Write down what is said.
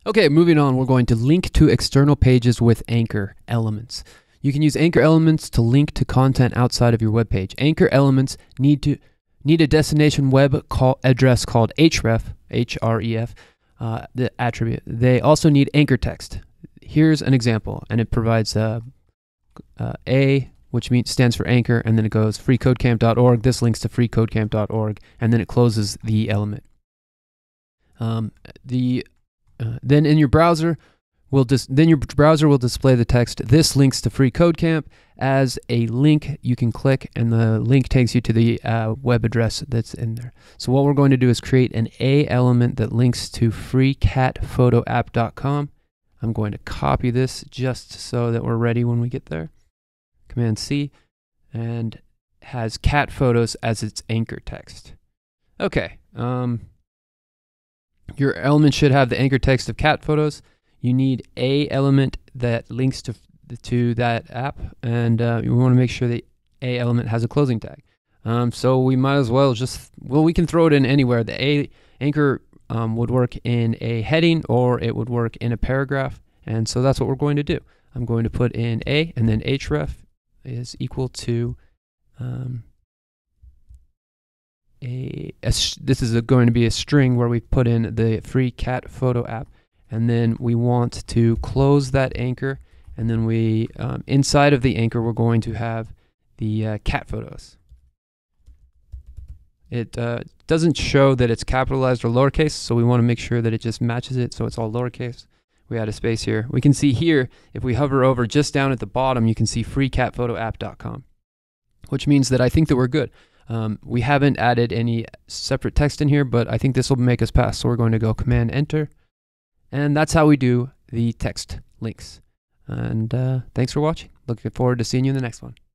Okay, moving on, we're going to link to external pages with Anchor elements. You can use Anchor elements to link to content outside of your web page. Anchor elements need a destination web address called href, href, the attribute. They also need anchor text. Here's an example, and it provides A, which stands for anchor, and then it goes freecodecamp.org. This links to freecodecamp.org, and then it closes the element. Then your browser will display the text. This links to freeCodeCamp as a link you can click, and the link takes you to the web address that's in there. So what we're going to do is create an A element that links to freecatphotoapp.com. I'm going to copy this just so that we're ready when we get there. Command C, and has cat photos as its anchor text. Okay. Your element should have the anchor text of cat photos. You need a element that links to that app, and you want to make sure the a element has a closing tag. So we might as well we can throw it in anywhere. The a anchor would work in a heading, or it would work in a paragraph, and so that's what we're going to do. I'm going to put in a, and then href is equal to this is going to be a string where we put in the free cat photo app, and then we want to close that anchor, and then we inside of the anchor we're going to have the cat photos. It doesn't show that it's capitalized or lowercase, so we want to make sure that it just matches it, so it's all lowercase. We add a space here. We can see here, if we hover over just down at the bottom, you can see freecatphotoapp.com, which means that I think that we're good. We haven't added any separate text in here, but I think this will make us pass. So we're going to go Command Enter, and that's how we do the text links. And thanks for watching. Looking forward to seeing you in the next one.